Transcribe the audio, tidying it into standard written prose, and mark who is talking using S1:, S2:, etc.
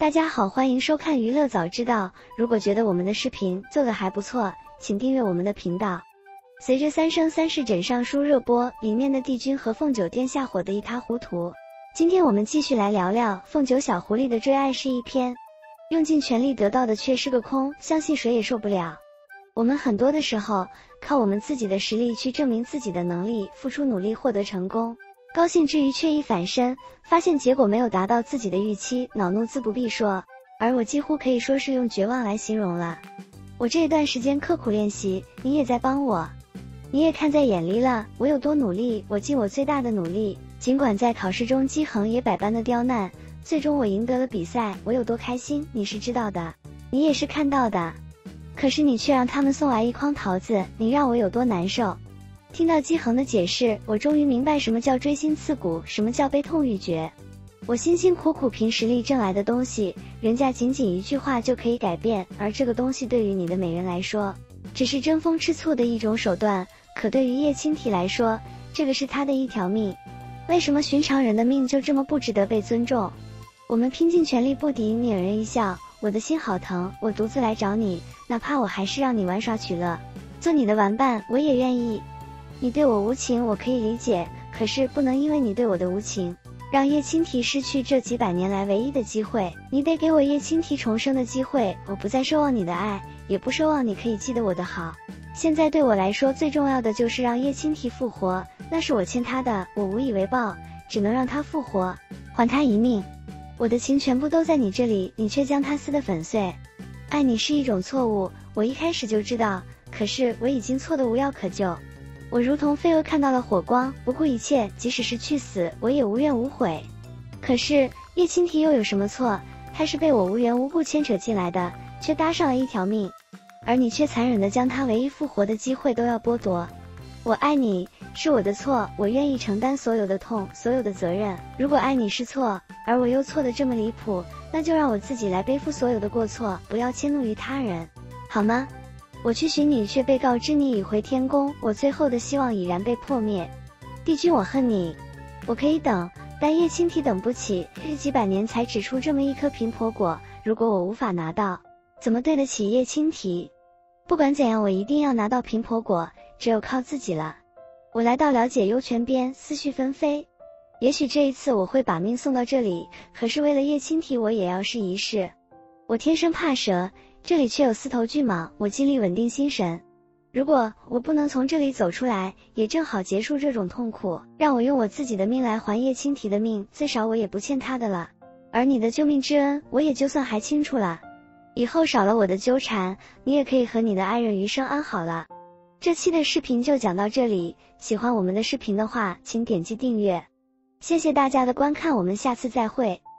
S1: 大家好，欢迎收看娱乐早知道。如果觉得我们的视频做得还不错，请订阅我们的频道。随着《三生三世枕上书》热播，里面的帝君和凤九殿下火得一塌糊涂。今天我们继续来聊聊凤九小狐狸的追爱是一篇，用尽全力得到的却是个空，相信谁也受不了。我们很多的时候靠我们自己的实力去证明自己的能力，付出努力获得成功，高兴之余却一反身，发现结果没有达到自己的预期，恼怒自不必说，而我几乎可以说是用绝望来形容了。我这一段时间刻苦练习，你也在帮我，你也看在眼里了，我有多努力，我尽我最大的努力，尽管在考试中姬恒也百般的刁难，最终我赢得了比赛，我有多开心，你是知道的，你也是看到的。可是你却让他们送来一筐桃子，你让我有多难受。听到姬恒的解释，我终于明白什么叫锥心刺骨，什么叫悲痛欲绝。我辛辛苦苦凭实力挣来的东西，人家仅仅一句话就可以改变，而这个东西对于你的美人来说，只是争风吃醋的一种手段，可对于叶青提来说，这个是他的一条命。为什么寻常人的命就这么不值得被尊重？我们拼尽全力不敌，你人一笑，我的心好疼，我独自来找你，哪怕我还是让你玩耍取乐，做你的玩伴，我也愿意。你对我无情，我可以理解，可是不能因为你对我的无情，让叶青提失去这几百年来唯一的机会。你得给我叶青提重生的机会，我不再奢望你的爱，也不奢望你可以记得我的好。现在对我来说最重要的就是让叶青提复活，那是我欠他的，我无以为报，只能让他复活，还他一命。我的情全部都在你这里，你却将它撕得粉碎。爱你是一种错误，我一开始就知道，可是我已经错得无药可救。我如同飞蛾看到了火光，不顾一切，即使是去死，我也无怨无悔。可是叶青提又有什么错？他是被我无缘无故牵扯进来的，却搭上了一条命，而你却残忍地将他唯一复活的机会都要剥夺。我爱你是我的错，我愿意承担所有的痛，所有的责任。如果爱你是错，而我又错得这么离谱，那就让我自己来背负所有的过错，不要迁怒于他人，好吗？我去寻你，却被告知你已回天宫，我最后的希望已然被破灭。帝君，我恨你。我可以等，但叶青提等不起，几百年才只出这么一颗苹婆果，如果我无法拿到，怎么对得起叶青提？不管怎样，我一定要拿到苹婆果，只有靠自己了。我来到了解幽泉边，思绪纷飞。也许这一次我会把命送到这里，可是为了叶青提，我也要试一试。我天生怕蛇，这里却有4头巨蟒，我尽力稳定心神。如果我不能从这里走出来，也正好结束这种痛苦，让我用我自己的命来还叶青提的命，最少我也不欠他的了。而你的救命之恩，我也就算还清楚了。以后少了我的纠缠，你也可以和你的爱人余生安好了。这期的视频就讲到这里，喜欢我们的视频的话，请点击订阅。谢谢大家的观看，我们下次再会。